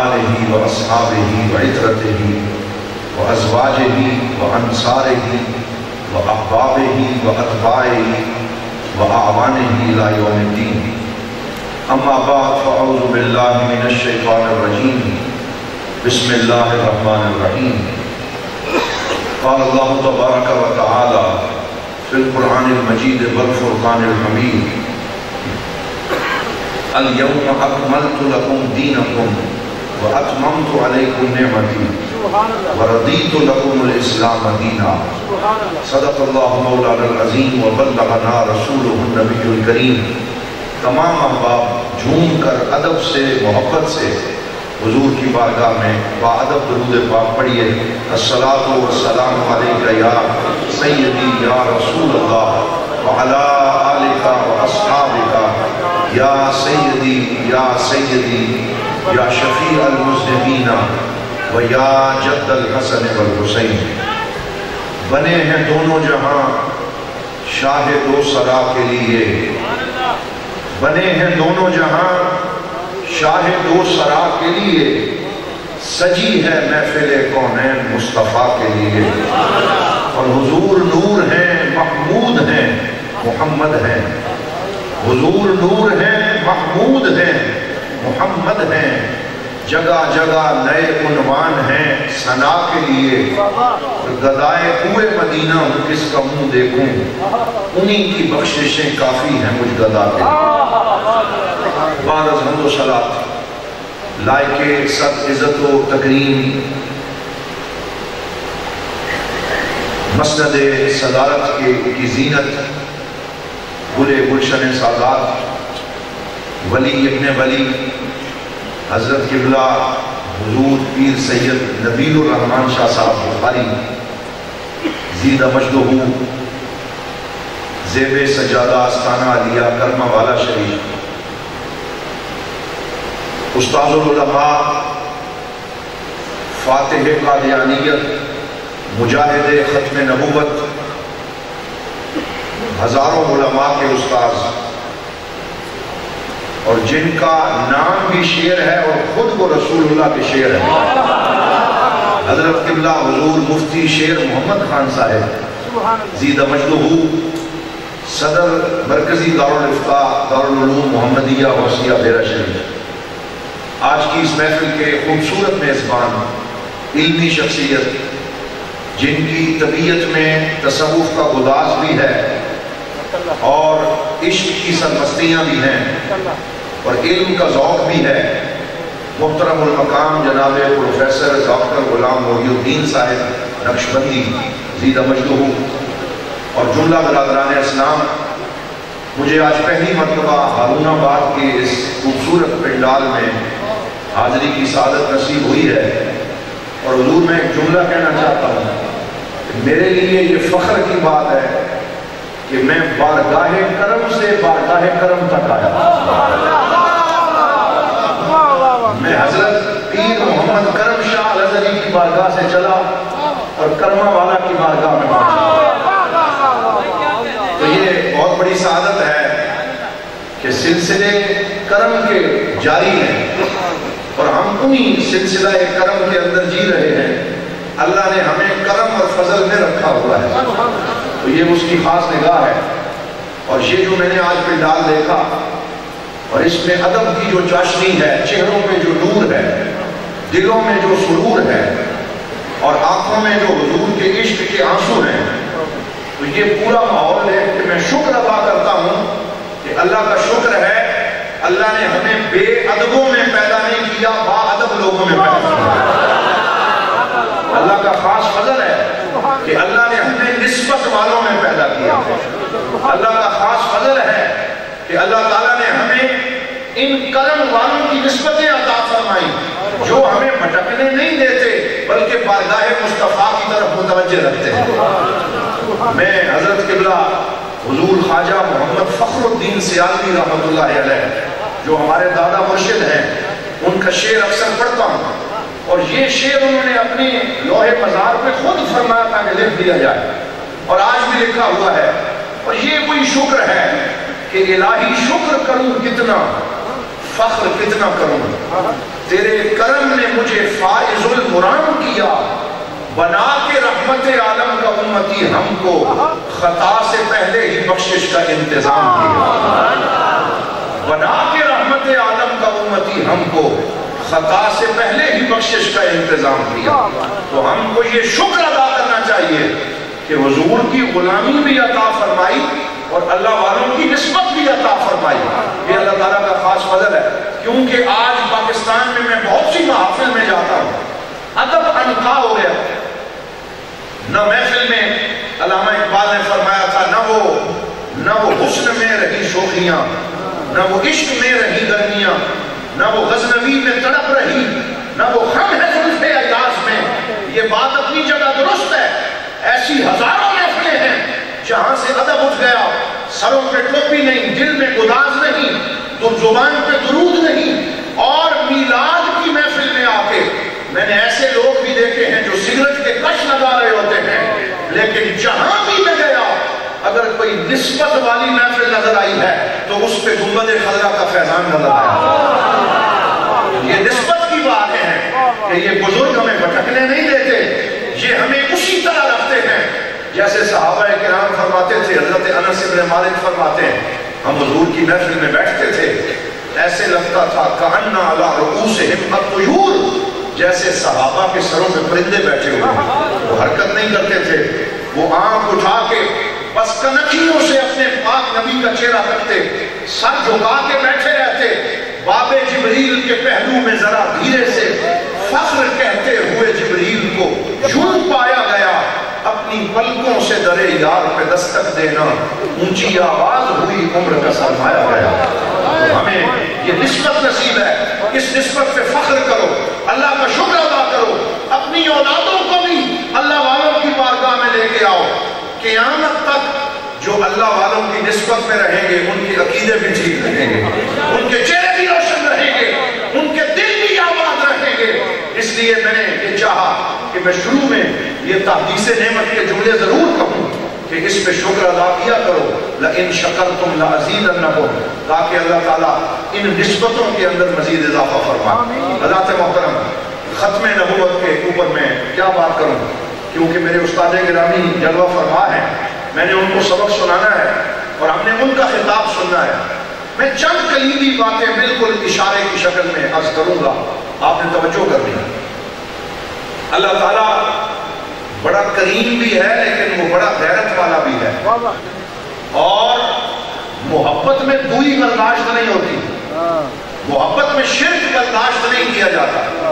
آلہ و اصحابہ و عترتہ و ازواجہ و انصارہ و احبابہ و اتباعہ و اعوانہ الی یوم الدین۔ اما بعد فاعوذ باللہ من الشیطان الرجیم، بسم اللہ الرحمن الرحیم۔ قال اللہ تبارک و تعالی فی القرآن المجید والفرقان الحمید، اليوم اکملت لکم دینکم واتممت علیکم نعمتی وردیت لکم الاسلام دینا۔ صدق اللہ مولانا العظیم وبلغنا رسولہ النبی الکریم۔ تمام احباب جھوم کر ادب سے محبت سے حضور کی بارگاہ میں باادب درود پاک پڑھیے۔ الصلاۃ والسلام علیک یا سیدی یا رسول اللہ وعلی آلک و اصحابک یا سیدی یا شفیع المذنبین و یا جد الحسن والحسین۔ بنے ہیں دونوں جہاں شاہ دو سرا کے لیے، بنے ہیں دونوں جہاں شاہ دو سرا کے لیے، سجی ہے محفل کونین مصطفیٰ کے لیے۔ اور حضور نور ہیں محمود ہیں محمد ہیں، حضور نور ہیں محمود ہیں محمد ہیں، جگہ جگہ نئے عنوان ہیں ثنا کے لیے۔ اور گدائے کوئے مدینہ ہوں کس کا منہ دیکھوں، انہی کی بخششیں کافی ہیں مجھ گدا کے لیے۔ بعد از حمد و صلات لائق سب عزت و تکریم مسند صدارت کی زینت گلے گلشن سادات ولی ابن ولی حضرت قبلہ حضور پیر سید نبیل الرحمن شاہ صاحب بخاری زیدہ مجدہ زیب سجادہ آستانہ علیہ کرمہ والا شریف، استاذ العلماء، فاتح قادیانیت، مجاہد ختم نبوت، ہزاروں علماء کے استاذ، اور جن کا نام بھی شعر ہے اور خود وہ رسول اللہ کے شعر ہے، حضرت قبلہ حضور مفتی شیر محمد خان صاحب زیدہ مجدہ صدر مرکزی دارالفتاء دارالعلوم محمدیہ وسیع بیرہ شریف، آج کی اس محفل کے خوبصورت میزبان، علمی شخصیت جن کی طبیعت میں تصوف کا گداز بھی ہے اور عشق کی سرمستیاں بھی ہیں اور علم کا ذوق بھی ہے، محترم المقام جناب پروفیسر ڈاکٹر غلام محی الدین صاحب نقشبندی زیدہ مجدہ اور جملہ برادران اسلام، مجھے آج پہلی مرتبہ ہارون آباد کے اس خوبصورت پنڈال میں حاضری کی سعادت نصیب ہوئی ہے۔ اور حضور میں ایک جملہ کہنا چاہتا ہوں، میرے لیے یہ فخر کی بات ہے کہ میں بارگاہ کرم سے بارگاہ کرم تک آیا، میں حضرت پیر محمد کرم شاہ الازہری کی بارگاہ سے چلا اور کرمہ والا کی بارگاہ میں پہنچا۔ تو یہ بہت بڑی سعادت ہے کہ سلسلے کرم کے جاری ہیں اور ہم انہی سلسلہ کرم کے اندر جی رہے ہیں۔ اللہ نے ہمیں کرم اور فضل میں رکھا ہوا ہے، تو یہ اس کی خاص نگاہ ہے۔ اور یہ جو میں نے آج پنڈال دیکھا اور اس میں ادب کی جو چاشنی ہے، چہروں پہ جو نور ہے، دلوں میں جو سرور ہے اور آنکھوں میں جو حضور کے عشق کے آنسو ہیں، تو یہ پورا ماحول ہے کہ میں شکر ادا کرتا ہوں کہ اللہ کا شکر ہے اللہ نے ہمیں بے ادبوں میں پیدا نہیں کیا، با ادب لوگوں میں پیدا کیا۔ اللہ کا خاص فضل ہے کہ اللہ نے ہمیں نسبت والوں میں پیدا کیا۔ اللہ کا خاص فضل ہے کہ اللہ تعالیٰ نے ہمیں ان کرم والوں کی نسبتیں عطا فرمائی جو ہمیں بھٹکنے نہیں دیتے بلکہ بارگاہ مصطفیٰ کی طرف متوجہ رکھتے ہیں۔ میں حضرت قبلہ حضور خواجہ محمد فخر الدین سیالوی رحمۃ اللہ علیہ جو ہمارے دادا مرشد ہیں، ان کا شعر اکثر پڑھتا ہوں، اور یہ شعر انہوں نے اپنی لوح مزار پہ خود فرمایا تھا کہ لکھ دیا جائے، اور آج بھی لکھا ہوا ہے۔ اور یہ وہی شکر ہے کہ الہی شکر کروں کتنا، فخر کتنا کروں۔ تیرے کرم نے مجھے فائز المرام کیا، بنا کے رحمت عالم کا امتی ہم کو خطا سے پہلے ہی بخشش کا انتظام کیا، بنا کے رحمت عالم کا امتی ہم کو خطا سے پہلے ہی بخشش کا انتظام کیا۔ تو ہم کو یہ شکر ادا کرنا چاہیے کہ حضور کی غلامی بھی عطا فرمائی اور اللہ والوں کی نسبت بھی عطا فرمائی۔ یہ اللہ تعالیٰ کا خاص فضل ہے، کیونکہ آج پاکستان میں بہت سی محافل میں جاتا ہوں، ادب انقا ہو گیا۔ نہ محفل میں علامہ اقبال نے فرمایا تھا نہ وہ حسن میں رہی شوخیاں، نہ وہ عشق میں رہی گرمیاں، نہ وہ غزنوی میں تڑپ رہی، نہ وہ خم ہے زلف ایاز میں۔ یہ بات اپنی جگہ درست ہے، ایسی ہزاروں محفلیں ہیں جہاں سے ادب اٹھ گیا، سروں پہ ٹوپی نہیں، دل میں گداز نہیں، زبان پہ درود نہیں، اور میلاد کی محفل میں آ کے میں نے ایسے لوگ بھی دیکھے ہیں جو سگریٹ کے کش لگا رہے ہوتے ہیں، لیکن جہاں بھی میں گیا اگر کوئی نسبت والی محفل نظر آئی ہے تو اس پہ گنبد خضرا کا فیضان نظر آیا۔ یہ نسبت کی بات ہے کہ یہ بزرگ ہمیں بھٹکنے نہیں دیتے، یہ ہمیں اسی طرح رکھتے ہیں جیسے صحابہ کرام فرماتے تھے۔ حضرت انس بن مالک فرماتے ہیں ہم حضور کی محفل میں بیٹھتے تھے، ایسے لگتا تھا کأن علی رؤوسہم الطیور، جیسے صحابہ کے سروں پہ پرندے بیٹھے ہوئے، وہ حرکت نہیں کرتے تھے، وہ آنکھ اٹھا کے بس کنکھیوں سے اپنے پاک نبی کا چہرہ تکتے، سر جھکا کے بیٹھے رہتے، باب جبریل کے پہلو میں ذرا دھیرے سے فخر کہتے ہوئے جبریل کو یوں پایا گیا، اپنی پلکوں سے درے یار پہ دستک دینا، اونچی آواز ہوئی عمر کا سرمایا گیا۔ تو ہمیں یہ نسبت نصیب ہے، اس نسبت پہ فخر کرو، اللہ کا شکر ادا کرو، اپنی اولادوں کو بھی اللہ والوں کی بارگاہ میں لے کے آؤ۔ قیامت تک جو اللہ والوں کی نسبت میں رہیں گے ان کے عقیدے بھی ٹھیک رہیں گے، ان کے چہرے بھی روشن رہیں گے، ان کے دل بھی آباد رہیں گے۔ اس لیے میں نے یہ چاہا کہ میں شروع میں یہ تحدیث نعمت کے جملے ضرور کہوں کہ اس پہ شکر ادا کیا کرو، لَإِن شَكَرْتُمْ لَأَزِيدَنَّكُمْ، تاکہ اللہ تعالیٰ ان نسبتوں کے اندر مزید اضافہ فرمائے۔ حضرات محترم، ختم نبوت کے اوپر میں کیا بات کروں، کیونکہ میرے استاد گرامی جلوہ فرما ہے، میں نے ان کو سبق سنانا ہے اور ہم نے ان کا خطاب سننا ہے۔ میں چند کلیدی باتیں بالکل اشارے کی شکل میں عرض کروں گا، آپ نے توجہ کرنی ہے۔ اللہ تعالیٰ بڑا کریم بھی ہے لیکن وہ بڑا غیرت والا بھی ہے، اور محبت میں دوئی برداشت نہیں ہوتی، محبت میں شرک برداشت نہیں کیا جاتا،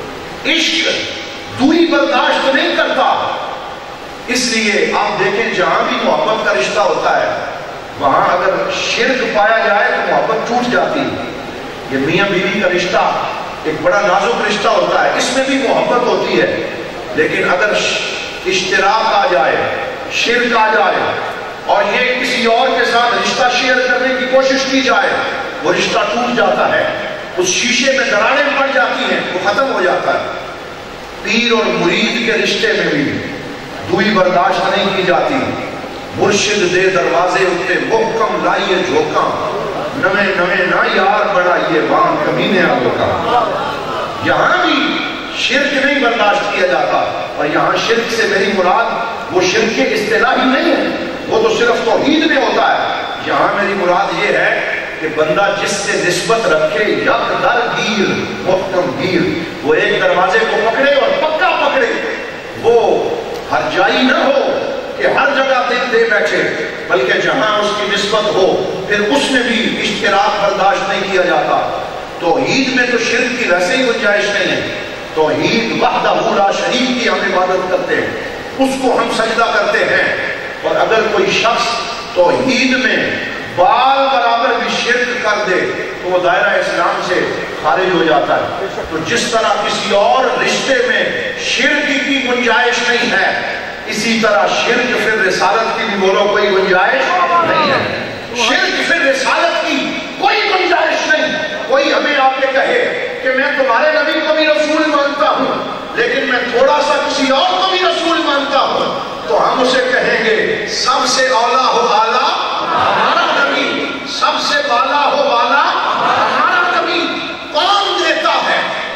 عشق دوری برداشت نہیں کرتا۔ اس لیے آپ دیکھیں جہاں بھی محبت کا رشتہ ہوتا ہے وہاں اگر شرک پایا جائے تو محبت ٹوٹ جاتی ہے۔ یہ میاں بیوی کا رشتہ ایک بڑا نازک رشتہ ہوتا ہے، اس میں بھی محبت ہوتی ہے، لیکن اگر اشتراک آ جائے، شرک آ جائے اور یہ کسی اور کے ساتھ رشتہ شیئر کرنے کی کوشش کی جائے وہ رشتہ ٹوٹ جاتا ہے، اس شیشے میں دراڑیں پڑ جاتی ہیں، وہ ختم ہو جاتا ہے۔ پیر اور مرید کے رشتے میں بھی دوئی برداشت نہیں کی جاتی۔ مرشد دے دروازے اتے محکم لائیے جھوکاں، نویں نویں نہ یار بڑھائیے وان کمینے آگو کا۔ یہاں بھی شرک نہیں برداشت کیا جاتا، اور یہاں شرک سے میری مراد وہ شرک اصطلاحی نہیں ہے، وہ تو صرف توحید میں ہوتا ہے۔ یہاں میری مراد یہ ہے کہ بندہ جس سے نسبت رکھے یک در گیر محکم گیر، وہ ایک دروازے کو پکڑے اور پکا پکڑے، وہ ہر جائی نہ ہو کہ ہر جگہ دل دے بیٹھے، بلکہ جہاں اس کی نسبت ہو پھر اس میں بھی اشتراک برداشت نہیں کیا جاتا۔ توحید میں تو شرک کی ویسے ہی گنجائش نہیں ہے، توحید وحدہ لا شریک کی ہم عبادت کرتے ہیں، اس کو ہم سجدہ کرتے ہیں، اور اگر کوئی شخص توحید میں بال برابر بھی شرک کر دے تو وہ دائرہ اسلام سے خارج ہو جاتا ہے۔ تو جس طرح کسی اور رشتے میں شرک کی گنجائش نہیں ہے، اسی طرح شرک پھر رسالت کی بھی بولو کوئی گنجائش نہیں ہے، شرک پھر رسالت کی کوئی گنجائش نہیں۔ کوئی ہمیں آ کے کہے کہ میں تمہارے نبی کو بھی رسول مانتا ہوں لیکن میں تھوڑا سا کسی اور کو بھی رسول مانتا ہوں، تو ہم اسے کہیں گے سب سے اولا ہو اعلیٰ ہمارا نبی، سب سے بالا ہو بالا ہمارا نبی۔ کون دیتا ہے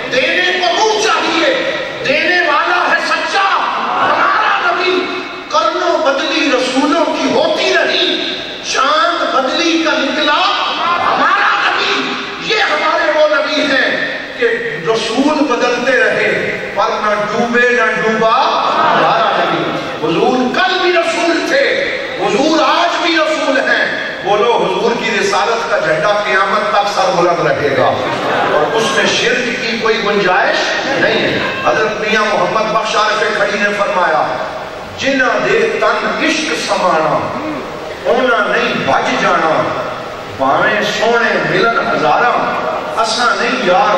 رسول بدلتے رہے پر نہ ڈوبے نہ ڈوبا ہمارا نبی. حضور کل بھی رسول تھے, حضور آج بھی رسول ہیں. بولو حضور کی رسالت کا جھنڈا قیامت تک سر بلند رہے گا اور اس میں شرک کی کوئی گنجائش نہیں ہے. حضرت میاں محمد بخش عارف کھڑی نے فرمایا جنہ دے تن عشق سمانا اونا نہیں بج جانا, باویں سونے ملن ہزاراں اساں نہیں یار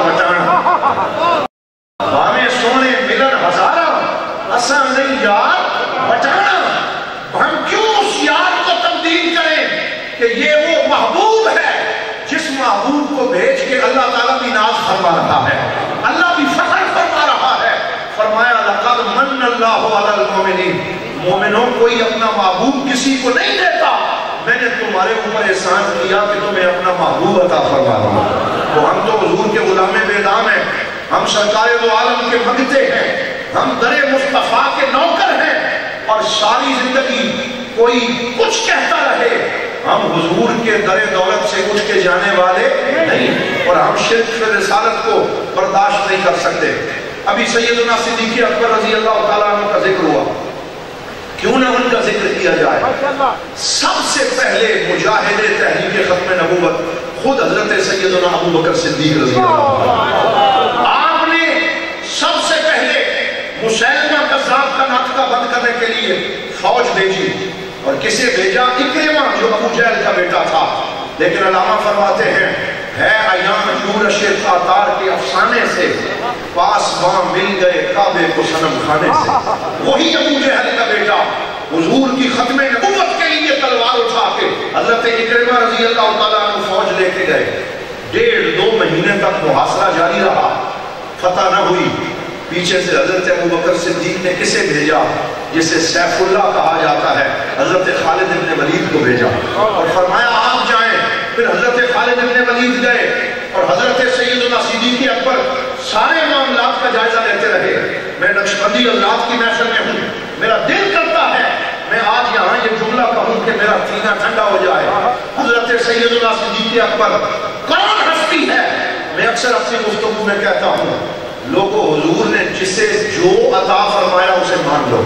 وٹانا. باویں سونے ملن ہزاراں اساں نہیں یار وٹانا. ہم کیوں اس یار کو تبدیل کریں کہ یہ وہ محبوب ہے جس محبوب کو بھیج کے اللہ تعالیٰ بھی ناز فرما رہا ہے, اللہ بھی فخر فرما رہا ہے. فرمایا لقد من اللہ علی المؤمنین, مومنوں کوئی اپنا محبوب کسی کو نہیں دیتا, میں نے تمہارے اوپر احسان کیا کہ تمہیں اپنا محبوب عطا فرما دوں. تو ہم تو حضور کے غلام بے دام ہیں, ہم سرکار دو عالم کے منگتے ہیں, ہم در مصطفیٰ کے نوکر ہیں, اور ساری زندگی کوئی کچھ کہتا رہے ہم حضور کے در دولت سے اٹھ کے جانے والے نہیں, اور ہم شرک فی رسالت کو برداشت نہیں کر سکتے. ابھی سیدنا صدیق اکبر رضی اللہ تعالیٰ عنہ کا ذکر ہوا, کیوں نہ ان کا ذکر کیا جائے. سب سے پہلے مجاہد تحریک ختم نبوت خود حضرت سیدنا ابو بکر صدیق رضی اللہ عنہ. آپ نے سب سے پہلے مسیلمہ کذاب کا ناطقہ بند کرنے کے لیے فوج بھیجی, اور کسے بھیجا؟ اکرمہ جو ابو جہل کا بیٹا تھا. لیکن علامہ فرماتے ہیں ہے ایام یورش تاتار کے افسانے سے پاسباں مل گئے کعبے کو صنم کھانے سے. وہی ابو جہل کا بیٹا حضور کی ختم نبوت کے لیے تلوار اٹھا کے حضرت اکرمہ رضی اللہ تعالیٰ عنہ فوج لے کے گئے. 1.5-2 مہینے تک محاصرہ جاری رہا, فتح نہ ہوئی. پیچھے سے حضرت ابو بکر صدیق نے کسے بھیجا؟ جسے سیف اللہ کہا جاتا ہے, حضرت خالد ابن ولید کو بھیجا, اور فرمایا آپ جائیں. پھر حضرت خالد ابن ولید گئے اور حضرت سیدنا صدیق اکبر سارے معاملات کا جائزہ لیتے رہے. میں نقشبندی حضرات کی محفل میں ہوں, میرا دل کرتا ہے میں آج یہاں یہ جملہ کہوں کہ میرا سینہ ٹھنڈا ہو جائے. حضرت سیدنا صدیق اکبر کون ہستی ہے؟ میں اکثر اپنی گفتگو میں کہتا ہوں لوگوں حضور نے جسے جو عطا فرمایا اسے مان لو,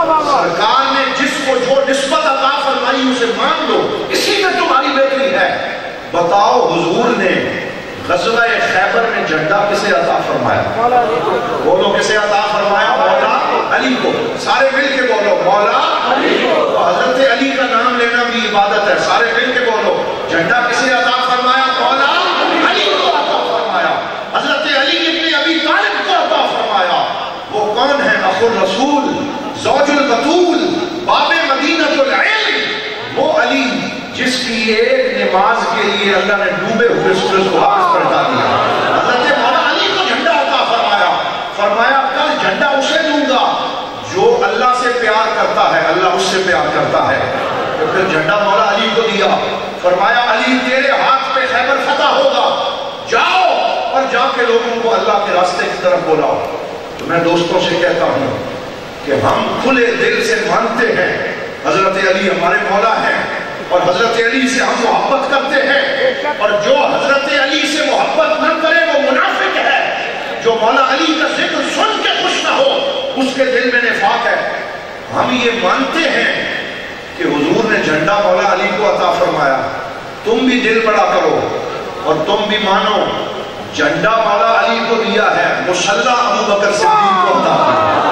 سرکار نے جس کو جو نسبت عطا فرمائی اسے مان لو, اسی میں تمہاری بہتری ہے. بتاؤ حضور نے غزوہ خیبر میں جھنڈا کسے عطا فرمایا؟ بولو کسے عطا فرمایا؟ مولا علی کو. سارے مل کے بولو مولا علی کو. حضرت علی کا نام لینا بھی عبادت ہے, سارے مل کے بولو. جھنڈا کسے عطا فرمایا؟ مولا علی کو عطا فرمایا. حضرت علی ابن ابی طالب کو عطا فرمایا. وہ کون ہے؟ اخو الرسول, زوج البتول, باب مدینہ العلم, وہ علی جس کی ایک نماز کے لیے اللہ نے ڈوبے ہوئے سورج کو واپس پلٹا دیا. حضرت مولا علی کو جھنڈا عطا فرمایا. فرمایا کل جھنڈا اسے دوں گا جو اللہ سے پیار کرتا ہے, اللہ اس سے پیار کرتا ہے. تو پھر جھنڈا مولا علی کو دیا. فرمایا علی تیرے ہاتھ پہ خیبر فتح ہوگا, جاؤ اور جا کے لوگوں کو اللہ کے راستے کی طرف بلاؤ. تو میں دوستوں سے کہتا ہوں کہ ہم کھلے دل سے مانتے ہیں حضرت علی ہمارے مولا ہیں, اور حضرت علی سے ہم محبت کرتے ہیں, اور جو حضرت علی سے محبت نہ کرے وہ منافق ہے. جو مولا علی کا ذکر سن کے خوش نہ ہو اس کے دل میں نفاق ہے. ہم یہ مانتے ہیں کہ حضور نے جھنڈا مولا علی کو عطا فرمایا. تم بھی دل بڑا کرو اور تم بھی مانو جھنڈا مولا علی کو دیا ہے, مسلح ابو بکر صدیق کو عطا فرمایا.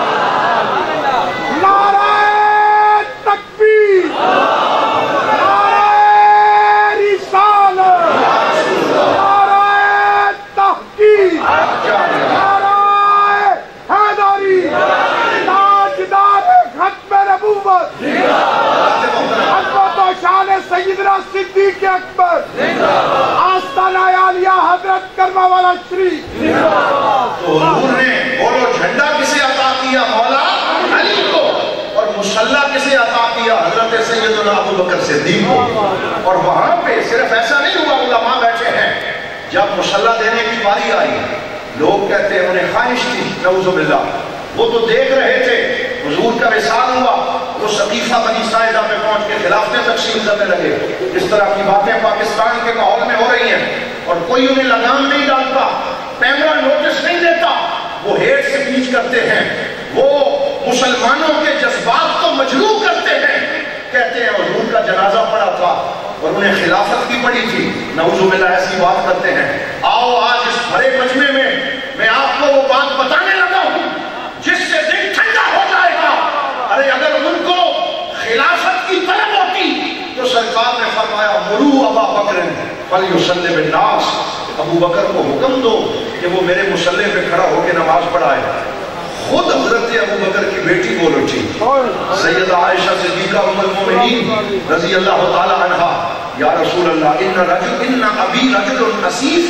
سیدنا صدیق اکبر آستانہ عالیہ حضرت کرما والا شریف. تو حضور نے بولو جھنڈا کسے عطا کیا؟ مولا علی کو. اور مسلح کسے عطا کیا؟ حضرت سیدنا ابو بکر صدیق کو. اور وہاں پہ صرف ایسا نہیں ہوا, علماء بیٹھے ہیں, جب مسلح دینے کی باری آئی لوگ کہتے ہیں انہیں خواہش تھی, نعوذ باللہ, وہ تو دیکھ رہے تھے حضور کا وصال ہوا, وہ سقیفہ بنی ساعدہ میں پہنچ کے خلافتیں تقسیم کرنے لگے. اس طرح کی باتیں پاکستان کے ماحول میں ہو رہی ہیں اور کوئی انہیں لگام نہیں ڈالتا. کیمرہ نوٹس نہیں دیتا، وہ ہیٹ سپیچ کرتے ہیں، وہ مسلمانوں کے جذبات کو مجروح کرتے ہیں، کہتے ہیں حضور کا جنازہ پڑا تھا اور انہیں خلافت بھی پڑی تھی، نعوذ باللہ ایسی بات کرتے ہیں۔ آؤ آج اس بڑے مجمع میں آپ کو وہ بات بتانے لگا ہوں جس سے دل ٹھنڈا ہو جائے گا۔ ارے اگر ان کو خلافت کی طلب ہوتی تو سرکار نے فرمایا مرو ابا بکر فلیصلی بالناس، ابو بکر کو حکم دو کہ وہ میرے مصلی پہ کھڑا ہو کے نماز پڑھائے۔ خود حضرت ابو بکر کی بیٹی بول اٹھی، سیدہ عائشہ صدیقہ ام المومنین رضی اللہ تعالی عنہا، یا رسول اللہ ان ابی رجل اسیف،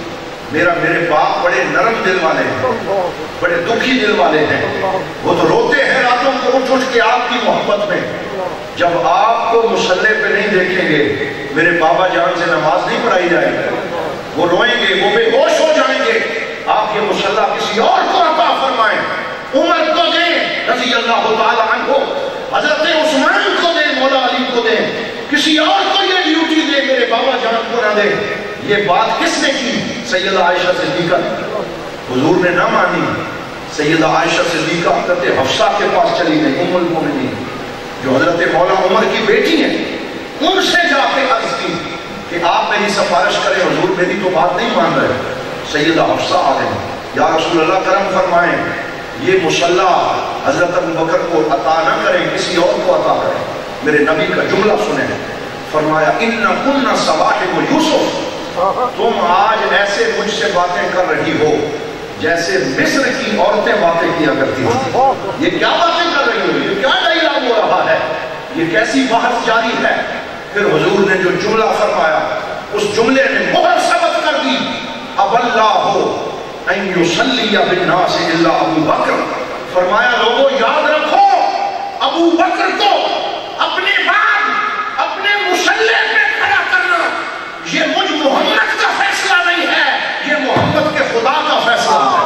میرے باپ بڑے نرم دل والے ہیں، بڑے دکھی دل والے ہیں، وہ تو روتے ہیں راتوں کو اٹھ کے آپ کی محبت میں، جب آپ کو مصلی پہ نہیں دیکھیں گے میرے بابا جان سے نماز نہیں پڑھائی جائے گی، وہ روئیں گے، وہ بے ہوش ہو جائیں گے، آپ یہ مصلی کسی اور کو عطا فرمائیں، عمر کو دیں رضی اللہ تعالی عنہ، حضرت عثمان کو دیں، مولا علی کو دیں، کسی اور کو یہ ڈیوٹی دے، میرے بابا جان کو نہ دے۔ یہ بات کس نے کی؟ سیدہ عائشہ صدیقہ نے۔ حضور نے نہ مانی، سیدہ عائشہ صدیقہ حضرت حفصہ کے پاس چلی گئی، ام المومنین جو حضرت مولا عمر کی بیٹی ہیں، ان سے جا کے عرض کی کہ آپ میری سفارش کریں، حضور میری تو بات نہیں مان رہے۔ سیدہ حفصہ آ گئی، یا رسول اللہ کرم فرمائیں، یہ مصلی حضرت ابو بکر کو عطا نہ کریں، کسی اور کو عطا کریں۔ میرے نبی کا جملہ سنیں، فرمایا اِنَّ كُنَّ صَوَاحِبُ یوسف، تم آج ایسے مجھ سے باتیں کر رہی ہو جیسے مصر کی عورتیں باتیں کیا کرتی ہیں۔ یہ کیا باتیں کر رہی ہو؟ یہ کیا ڈائیلاگ ہو رہا ہے؟ یہ کیسی بحث جاری ہے؟ پھر حضور نے جو جملہ فرمایا، اس جملے نے مہر ثبت کر دی، اب اللہ ان یصلی بالناس الا ابو بکر، فرمایا لوگوں یاد رکھو، ابو بکر کو اپنے بعد اپنے مصلی پہ کھڑا کرنا یہ مجھ محمد کا فیصلہ نہیں ہے، یہ محمد کے خدا کا فیصلہ ہے۔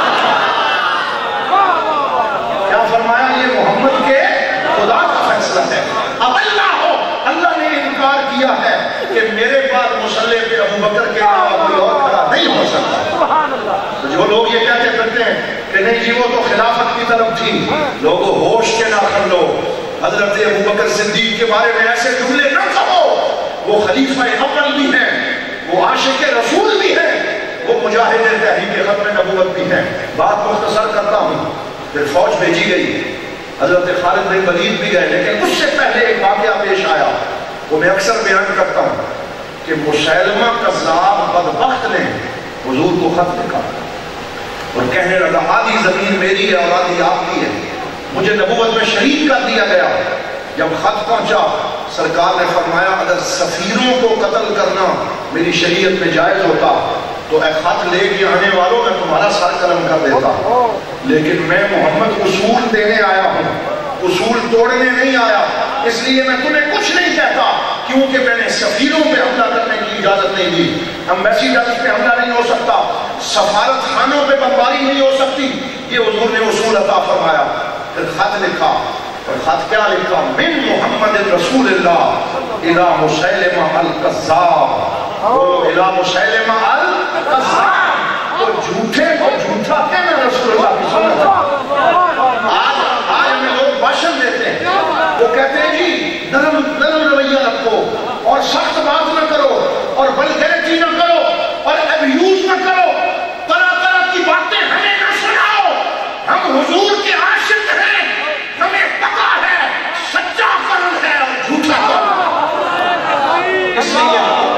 کیا فرمایا؟ یہ محمد کے خدا کا فیصلہ ہے۔ اب اللہ نے انکار کیا ہے کہ میرے بعد مصلی پہ ابو بکر کے علاوہ کوئی اور کھڑا نہیں ہو سکتا۔ تو جو لوگ یہ کہتے پھرتے ہیں کہ نہیں جی وہ تو خلافت کی طرف تھی، لوگوں ہوش کے نہ کر لو، حضرت ابو بکر صدیق کے بارے میں ایسے جملے نہ کہو، وہ خلیفہ اول بھی ہیں، وہ عاشق رسول بھی ہیں، وہ مجاہد تحریک ختم نبوت بھی ہیں۔ بات مختصر کرتا ہوں، پھر فوج بھیجی گئی، حضرت خالد بن ولید بھی گئے، لیکن اس سے پہلے ایک واقعہ پیش آیا، وہ میں اکثر بیان کرتا ہوں کہ مسیلمہ کذاب بدبخت نے حضور کو خط لکھا اور کہنے لگا آدھی زمین میری ہے اور آدھی آپ کی ہے، مجھے نبوت میں شریک کر دیا گیا۔ جب خط پہنچا سرکار نے فرمایا اگر سفیروں کو قتل کرنا میری شریعت میں جائز ہوتا تو اے خط لے کے آنے والوں میں تمہارا سر قلم کر دیتا، لیکن میں محمد اصول دینے آیا ہوں، اصول توڑنے نہیں آیا، اس لیے میں تمہیں کچھ نہیں کہتا، کیونکہ میں نے سفیروں پہ حملہ کرنے کی اجازت نہیں دی، ایمبیسیڈرز پہ حملہ نہیں ہو سکتا، سفارت خانوں پہ بمباری نہیں ہو سکتی، یہ حضور نے اصول عطا فرمایا۔ پھر خط لکھا، اور خط کیا لکھا؟ من محمد رسول اللہ الى مسیلمہ القذاب، بولو الى مسیلمہ القذاب، تو جھوٹے کو جھوٹا کہنا رسول اللہ کی سنت ہے۔ آج ہمیں لوگ بھاشن دیتے ہیں، وہ کہتے ہیں جی نرم رویہ رکھو اور سخت بات نہ کرو اور ولگیرٹی نہ کرو اور ابیوز نہ کرو، طرح طرح کی باتیں ہمیں نہ سناؤ، ہم حضور کے عاشق ہیں، ہمیں پتا ہے سچا قرن ہے اور جھوٹا قرن، اس لیے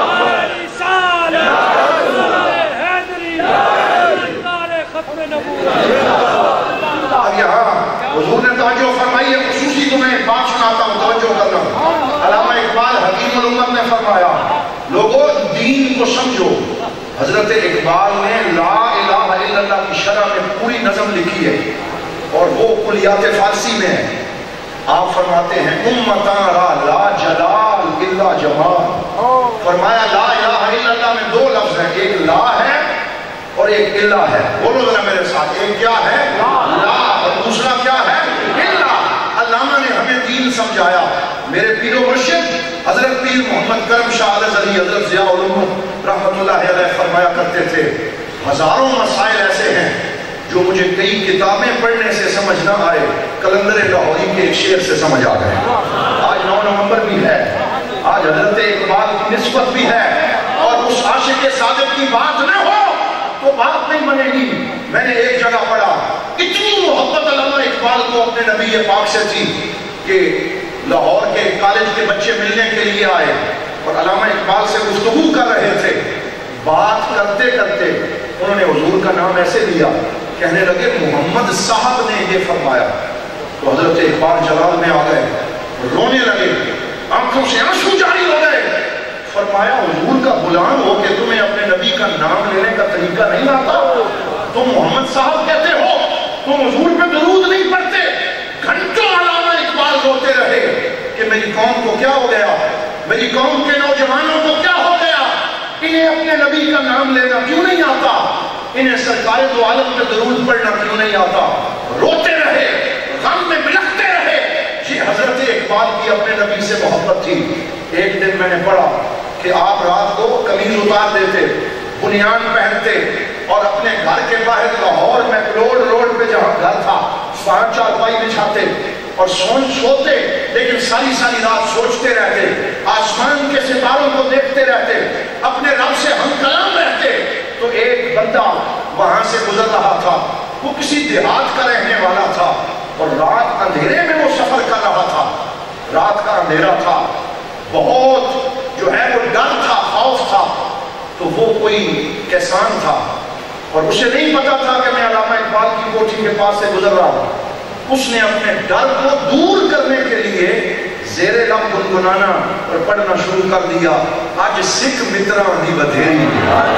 اب یہاں حضور نے توجہ فرمائی ہے، خصوصی تمہیں ایک بات سناتا ہوں، توجہ کرنا۔ علامہ اقبال حکیم الامت نے فرمایا لوگوں دین کو سمجھو۔ حضرت اقبال نے لا الہ الا اللہ کی شرح میں پوری نظم لکھی ہے اور وہ کلیات فارسی میں ہے۔ آپ فرماتے ہیں امتاں را لا جلال الا جمال، فرمایا لا الہ الا اللہ میں دو لفظ ہیں، ایک لا ہے اور ایک الہ ہے، بولو ذرا میرے ساتھ، ایک کیا ہے لا اور دوسرا کیا ہے الہ۔ علامہ نے ہمیں دین سمجھایا۔ میرے پیر و مرشد حضرت پیر محمد کرم شاہ الازہری حضرت ضیاء الامت رحمت اللہ علیہ فرمایا کرتے تھے ہزاروں مسائل ایسے ہیں جو مجھے کئی کتابیں پڑھنے سے سمجھ نہ آئے، کلندر لاہوری کے ایک شعر سے سمجھ آ گئے۔ آج 9 نومبر بھی ہے، آج حضرت اقبال کی نسبت بھی ہے، اور اس عاشق صادق کی بات نہ ہو تو بات نہیں بنے گی۔ میں نے ایک جگہ پڑھا، اتنی محبت علامہ اقبال کو اپنے نبی پاک سے تھی کہ لاہور کے کالج کے بچے ملنے کے لیے آئے اور علامہ اقبال سے گفتگو کر رہے تھے۔ بات کرتے کرتے انہوں نے حضور کا نام ایسے لیا، کہنے لگے محمد صاحب نے یہ فرمایا، تو حضرت اقبال جلال میں آ گئے، رونے لگے، آنکھوں سے آنسو جاری ہو گئے۔ فرمایا حضور کا غلام ہو کہ تمہیں اپنے نبی کا نام لینے کا طریقہ نہیں آتا؟ تم محمد صاحب کہتے ہو، تم حضور پہ درود نہیں پڑھتے۔ گھنٹوں علامہ اقبال روتے رہے کہ میری قوم کو کیا ہو گیا، میری قوم کے نوجوانوں کو کیا ہو گیا، انہیں اپنے نبی کا نام لینا کیوں نہیں آتا، انہیں سرکار دو عالم پہ درود پڑھنا کیوں نہیں آتا۔ روتے رہے، غم میں بلکتے رہے۔ یہ حضرت اقبال کی اپنے نبی سے محبت تھی۔ ایک دن میں نے پڑھا کہ آپ رات کو قمیض اتار دیتے، بنیان پہنتے، اور اپنے گھر کے باہر لاہور میں روڈ پہ جہاں گھر تھا 5 چارپائی بچھاتے اور سوتے، لیکن ساری رات سوچتے رہتے، آسمان کے ستاروں کو دیکھتے رہتے، اپنے رب سے ہم کلام رہتے۔ تو ایک بندہ وہاں سے گزر رہا تھا، وہ کسی دیہات کا رہنے والا تھا، اور رات اندھیرے میں وہ سفر کر رہا تھا۔ رات کا اندھیرا تھا، بہت جو ہے وہ ڈر تھا، خوف تھا۔ تو وہ کوئی کسان تھا اور اسے نہیں پتا تھا کہ میں علامہ اقبال کی کوٹھی کے پاس سے گزر رہا ہوں۔ اس نے اپنے ڈر کو دور کرنے کے لیے زیر لب گنگنانا اور پڑھنا شروع کر دیا، آج سکھ متراں دی بدھیری،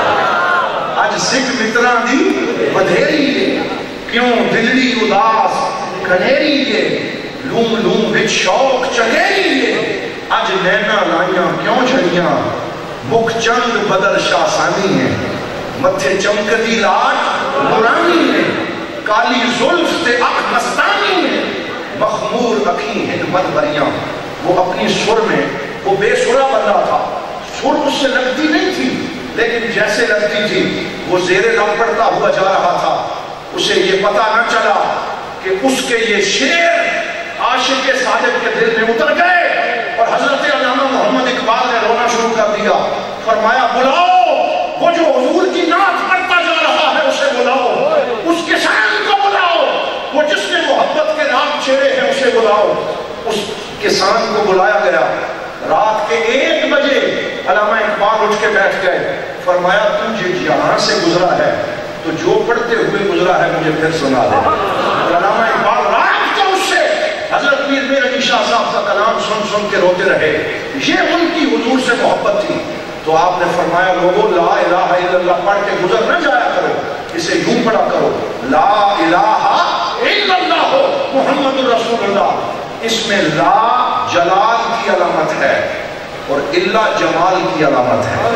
آج سکھ متراں دی بدھیری، کیوں دلڑی اداس کنیری یہ، لوم لوم وچ شوق چنگیری یہ، آج نینا لائیاں کیوں جھڑیاں، مکھ چند بدر شاسانی ہے، متھے چمکتی لاٹ نورانی ہے، کالی زلف تے اکھ مستانی ہے، مخمور اکھی حکمت بریاں۔ وہ اپنی سر میں، وہ بے سرا بندہ تھا، سر اس سے لگتی نہیں تھی، لیکن جیسے لگتی تھی وہ زیر لب پڑھتا ہوا جا رہا تھا۔ اسے یہ پتا نہ چلا کہ اس کے یہ شعر عاشق صادق کے دل میں اتر گئے، اور حضرت علامہ محمد اقبال نے رونا شروع کر دیا۔ فرمایا بلاؤ وہ جو حضور کی نعت پڑھتا جا رہا ہے، اسے بلاؤ، اس کے شان کو بلاؤ، وہ جس نے محبت کے راگ چھیڑے ہیں اسے بلاؤ۔ اس کسان کو بلایا گیا۔ رات کے 1 بجے علامہ اقبال اٹھ کے بیٹھ گئے۔ فرمایا تجھے یہاں سے گزرا ہے تو جو پڑھتے ہوئے گزرا ہے مجھے پھر سنا دے۔ علامہ اقبال رات کو اس سے حضرت میر میر علی شاہ صاحب کا کلام سن کے روتے رہے۔ یہ ان کی حضور سے محبت تھی۔ تو آپ نے فرمایا لوگوں لا الہ الا اللہ پڑھ کے گزر نہ جایا کرو، اسے یوں پڑھا کرو، لا الہ الا اللہ محمد رسول اللہ۔ اس میں لا جلال کی علامت ہے اور الا جمال کی علامت ہے۔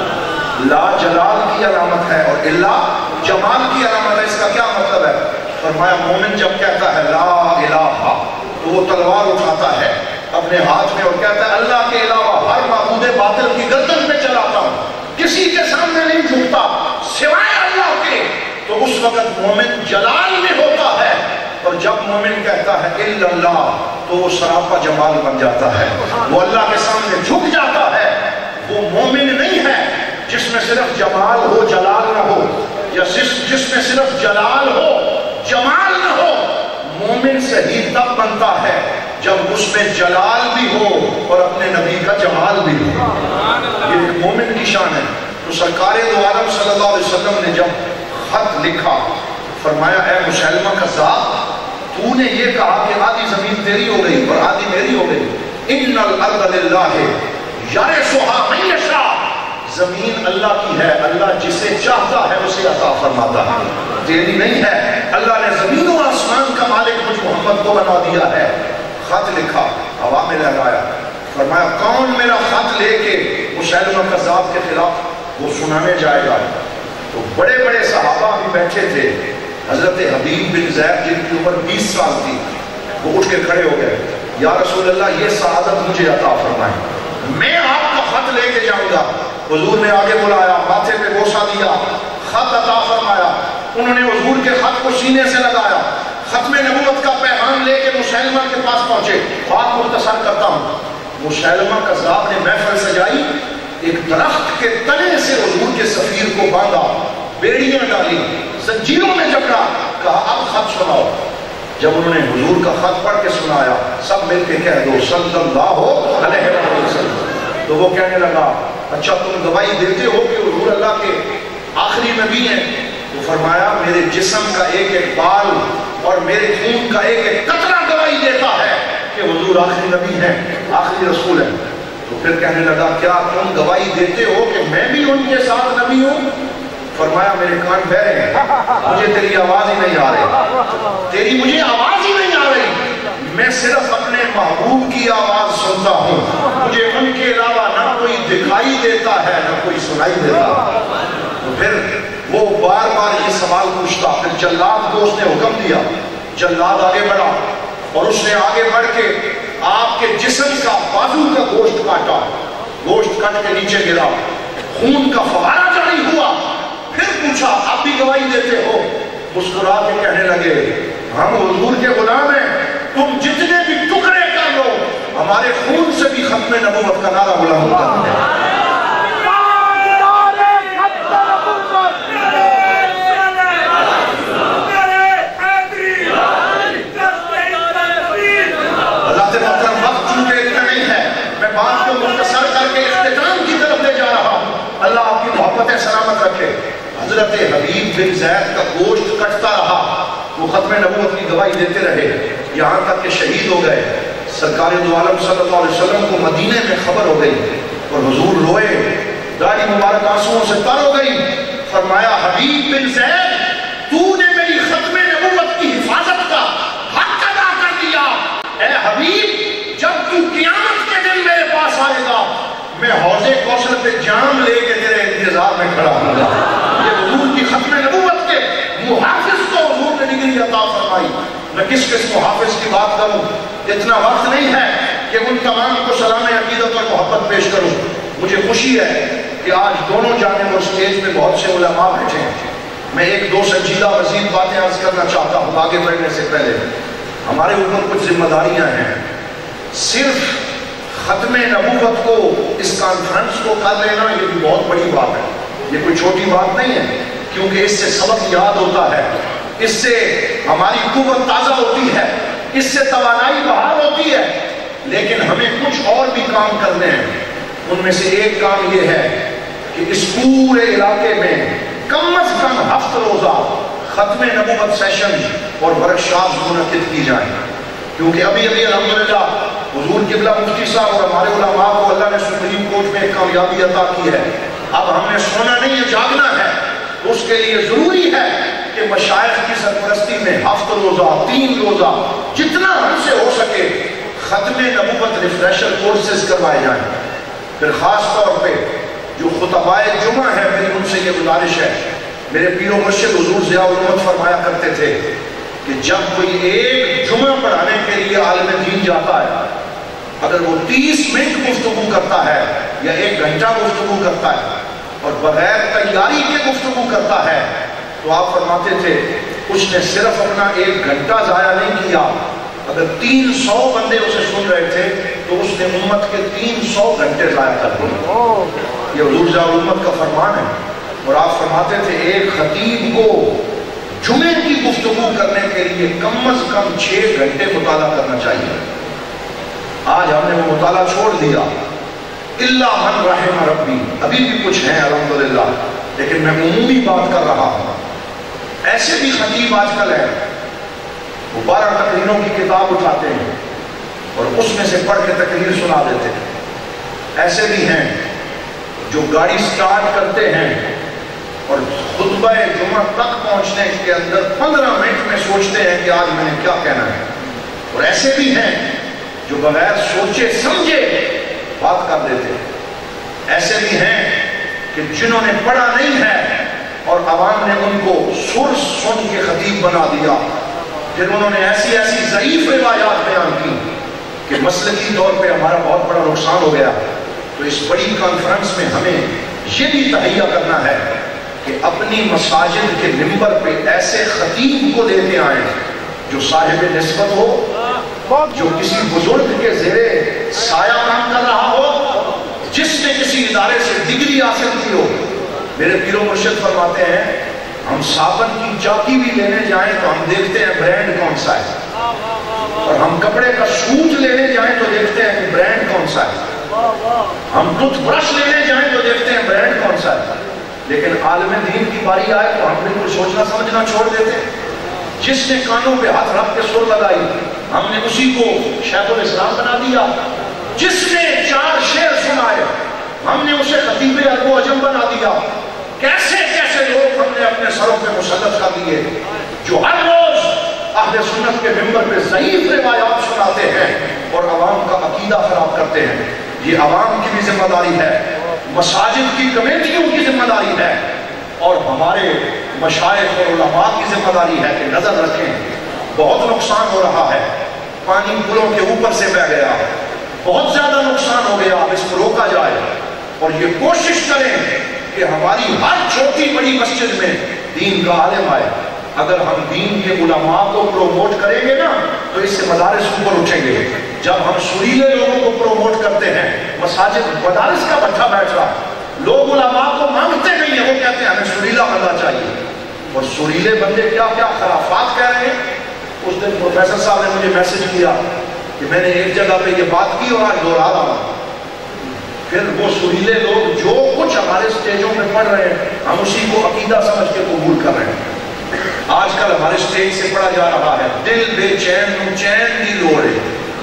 لا جلال کی علامت ہے اور الا جمال کی علامت ہے۔ اس کا کیا مطلب ہے؟ فرمایا مومن جب کہتا ہے لا الہ تو وہ تلوار اٹھاتا ہے اپنے ہاتھ میں اور کہتا ہے اللہ کے علاوہ ہر معبود باطل کی گردن پہ چلاتا ہوں، کسی کے سامنے نہیں جھکتا سوائے اللہ کے۔ تو اس وقت مومن جلال میں ہوتا ہے، اور جب مومن کہتا ہے الا اللہ تو وہ سراپا جمال بن جاتا ہے، وہ اللہ کے سامنے جھک جاتا ہے۔ وہ مومن نہیں ہے جس میں صرف جمال ہو جلال نہ ہو، یا جس میں صرف جلال ہو جمال نہ ہو۔ مومن صحیح تب بنتا ہے جب اس میں جلال بھی ہو اور اپنے نبی کا جمال بھی ہو۔ یہ ایک مومن کی شان ہے۔ تو سرکار دو عالم صلی اللہ علیہ وسلم نے جب خط لکھا، فرمایا اے مسلمہ کذاب، تو نے یہ کہا کہ آدھی زمین تیری ہو گئی اور آدھی میری ہو گئی۔ ان الارض للہ یرثھا من یشاء، زمین اللہ کی ہے، اللہ جسے چاہتا ہے اسے عطا فرماتا ہے، تیری نہیں ہے۔ اللہ نے زمین و آسمان کا مالک مجھ محمد کو بنا دیا ہے۔ خط لکھا، ہوا میں لہرایا، فرمایا کون میرا خط لے کے مسلمہ کذاب کے خلاف وہ سنانے جائے گا؟ تو بڑے بڑے صحابہ بھی بیٹھے تھے۔ حضرت حبیب بن زید جن کی عمر 20 سال تھی، وہ اٹھ کے کھڑے ہو گئے، یا رسول اللہ یہ سعادت مجھے عطا فرمائیں، میں آپ کا خط لے کے جاؤں گا۔ حضور نے آگے بلایا، ماتھے پہ بوسہ دیا، خط عطا فرمایا. انہوں نے حضور کے خط کو سینے سے لگایا, ختم نبوت کا پیغام لے کے مسلمہ کے پاس پہنچے. بات مختصر کرتا ہوں. مسلمہ کذاب نے محفل سجائی, ایک درخت کے تنے سے حضور کے سفیر کو باندھا, بیڑیاں ڈالی, زنجیروں میں جکڑا, کہا اب خط سناؤ. جب انہوں نے حضور کا خط پڑھ کے سنایا, سب مل کے کہہ دو صلی اللہ علیہ وسلم. تو وہ کہنے لگا اچھا تم گواہی دیتے ہو کہ حضور اللہ کے آخری نبی ہیں؟ وہ فرمایا میرے جسم کا ایک ایک بال اور میرے خون کا ایک ایک قطرہ گواہی دیتا ہے کہ حضور آخری نبی ہیں, آخری رسول ہیں. تو پھر کہنے لگا کیا تم گواہی دیتے ہو کہ میں بھی ان کے ساتھ نبی ہوں؟ فرمایا میرے کان بہرے ہیں, مجھے تیری آواز ہی نہیں آ رہی, تیری مجھے آواز ہی نہیں آ رہی, میں صرف اپنے محبوب کی آواز سنتا ہوں, مجھے ان کے علاوہ نہ کوئی دکھائی دیتا ہے نہ کوئی سنائی دیتا. تو پھر وہ بار بار یہ سوال پوچھتا. پھر جلاد کو اس نے حکم دیا, جلاد آگے بڑھا اور اس نے آگے بڑھ کے آپ کے جسم کا بازو کا گوشت کاٹا, گوشت کٹ کے نیچے گرا, خون کا فوارہ جاری ہوا. پھر پوچھا آپ بھی گواہی دیتے ہو؟ مسکرا کے کہنے لگے ہم حضور کے غلام ہیں, تم جتنے بھی ٹکڑے کر لو ہمارے خون سے بھی ختم نبوت کا نعرہ بلند کرتے ہیں. اللہ سے محترم وقت چونکہ اتنا نہیں ہے, میں بات کو مختصر کر کے اختتام کی طرف لے جا رہا ہوں. اللہ آپ کی محبت سلامت رکھے. حضرت حبیب بن زید کا گوشت کٹتا رہا, وہ ختم نبوت کی گواہی دیتے رہے, یہاں تک کہ شہید ہو گئے. سرکار دو عالم صلی اللہ علیہ وسلم کو مدینے میں خبر ہو گئی اور حضور روئے, داڑھی مبارک آنسوؤں سے تر ہو گئی. فرمایا حبیب بن زید تو نے میری ختم نبوت کی حفاظت کا حق ادا کر دیا. اے حبیب جب تو قیامت کے دن میرے پاس آئے گا میں حوض کوثر پہ جام لے کے تیرے انتظار میں کھڑا ہوں گا. یہ حضور کی ختم نبوت کے محافظ کو حضور نے ڈگری عطا فرمائی. میں کس محافظ کی بات کروں, اتنا وقت نہیں ہے کہ ان تمام کو سلام عقیدت اور محبت پیش کروں. مجھے خوشی ہے کہ آج دونوں جانب اور سٹیج پہ بہت سے علماء بیٹھے ہیں. میں ایک دو سنجیدہ مزید باتیں عرض کرنا چاہتا ہوں آگے بڑھنے سے پہلے. ہمارے اوپر کچھ ذمہ داریاں ہیں. صرف ختم نبوت کو, اس کانفرنس کو کر لینا یہ بھی بہت بڑی بات ہے, یہ کوئی چھوٹی بات نہیں ہے, کیونکہ اس سے سبق یاد ہوتا ہے, اس سے ہماری قوت تازہ ہوتی ہے, اس سے توانائی بحال ہوتی ہے. لیکن ہمیں کچھ اور بھی کام کرنے ہیں. ان میں سے ایک کام یہ ہے کہ اس پورے علاقے میں کم از کم ہفتہ روزہ ختم نبوت سیشن اور ورکشاپس منعقد کی جائیں. کیونکہ ابھی الحمدللہ حضور قبلہ مفتی صاحب اور ہمارے علماء کو اللہ نے سپریم کورٹ میں ایک کامیابی عطا کی ہے. اب ہم نے سونا نہیں ہے, جاگنا ہے. اس کے لیے ضروری ہے کہ مشائخ کی سرپرستی میں ہفتہ روزہ, 3 روزہ, جتنا ہم سے ہو سکے ختم نبوت ریفریشر کورسز کروائے جائیں. پھر خاص طور پہ جو خطبائے جمعہ ہیں, میری ان سے یہ گزارش ہے. میرے پیر و مرشد حضور ضیاء الامت فرمایا کرتے تھے کہ جب کوئی ایک جمعہ پڑھانے کے لیے عالم دین جاتا ہے, اگر وہ 30 منٹ گفتگو کرتا ہے یا 1 گھنٹہ گفتگو کرتا ہے اور بغیر تیاری کے گفتگو کرتا ہے, تو آپ فرماتے تھے اس نے صرف اپنا 1 گھنٹہ ضائع نہیں کیا. اگر 300 بندے اسے سن رہے تھے تو اس نے امت کے 300 گھنٹے ضائع کر دیے. یہ حضور ضیاء الامت کا فرمان ہے. اور آپ فرماتے تھے ایک خطیب کو جمعے کی گفتگو کرنے کے لیے کم از کم 6 گھنٹے مطالعہ کرنا چاہیے. آج ہم نے وہ مطالعہ چھوڑ دیا. الا من رحم ربی, ابھی بھی کچھ ہیں الحمدللہ, لیکن میں عمومی بات کر رہا ہوں. ایسے بھی خطیب آج کل ہیں وہ 12 تقریروں کی کتاب اٹھاتے ہیں اور اس میں سے پڑھ کے تقریر سنا دیتے ہیں. ایسے بھی ہیں جو گاڑی سٹارٹ کرتے ہیں اور خطبہ جمعہ تک پہنچنے کے اندر 15 منٹ میں سوچتے ہیں کہ آج میں نے کیا کہنا ہے. اور ایسے بھی ہیں جو بغیر سوچے سمجھے بات کر دیتے ہیں. ایسے بھی ہیں کہ جنہوں نے پڑھا نہیں ہے اور عوام نے ان کو سر سن کے خطیب بنا دیا. پھر انہوں نے ایسی ضعیف روایات بیان کی کہ مسلکی طور پہ ہمارا بہت بڑا نقصان ہو گیا. تو اس بڑی کانفرنس میں ہمیں یہ بھی تہیہ کرنا ہے کہ اپنی مساجد کے منبر پہ ایسے خطیب کو لے کے آئیں جو صاحب نسبت ہو، جو کسی بزرگ کے زیر سایہ کام کر رہا ہو، جس نے کسی ادارے سے ڈگری حاصل کی ہو۔ میرے پیر و مرشد فرماتے ہیں ہم صابن کی چاکی بھی لینے جائیں تو ہم دیکھتے ہیں برانڈ کون سا ہے، اور ہم کپڑے کا سوٹ لینے جائیں تو دیکھتے ہیں کہ برانڈ کون سا ہے، ہم ٹوتھ برش لینے جائیں تو دیکھتے ہیں برانڈ کون سا ہے۔ لیکن عالم دین کی باری آئے تو ہم بالکل سوچنا سمجھنا چھوڑ دیتے ہیں۔ جس نے کانوں پہ ہاتھ رکھ کے سر لگائی ہم نے اسی کو شیخ الاسلام بنا دیا، جس نے 4 شعر سنائے ہم نے اسے خطیب عرب و عجم بنا دیا۔ کیسے کیسے لوگ ہم نے اپنے سروں پہ مسلط کر دیے، جو ہر روز اہل سنت کے منبر پہ ضعیف روایات سناتے ہیں اور عوام کا عقیدہ خراب کرتے ہیں۔ یہ عوام کی بھی ذمہ داری ہے، مساجد کی کمیٹیوں کی ذمہ داری ہے، اور ہمارے مشائخ اور علماء کی ذمہ داری ہے کہ نظر رکھیں۔ بہت نقصان ہو رہا ہے، پانی پلوں کے اوپر سے بہہ گیا، بہت زیادہ نقصان ہو گیا، اب اس کو روکا جائے، اور یہ کوشش کریں کہ ہماری ہر چھوٹی بڑی مسجد میں دین کا عالم آئے۔ اگر ہم دین کے علماء کو پروموٹ کریں گے نا تو اس سے مدارس اوپر اٹھیں گے۔ جب ہم سریلے لوگوں کو پروموٹ کرتے ہیں، مساجد مدارس کا بٹھا بیٹھ رہا، لوگ علماء کو مانگتے نہیں ہیں، وہ کہتے ہیں ہمیں سریلا بندہ چاہیے، اور سریلے بندے کیا کیا خرافات کہہ رہے ہیں۔ اس دن پروفیسر صاحب نے مجھے میسج کیا کہ میں نے ایک جگہ پہ یہ بات کی اور آج دوہرا رہا ہوں۔ پھر وہ سریلے لوگ جو کچھ ہمارے سٹیجوں میں پڑھ رہے ہیں ہم اسی کو عقیدہ سمجھ کے قبول کر رہے ہیں۔ آج کل ہمارے سٹیج سے پڑھا جا رہا ہے دل بے چین نو چین دی لوڑے،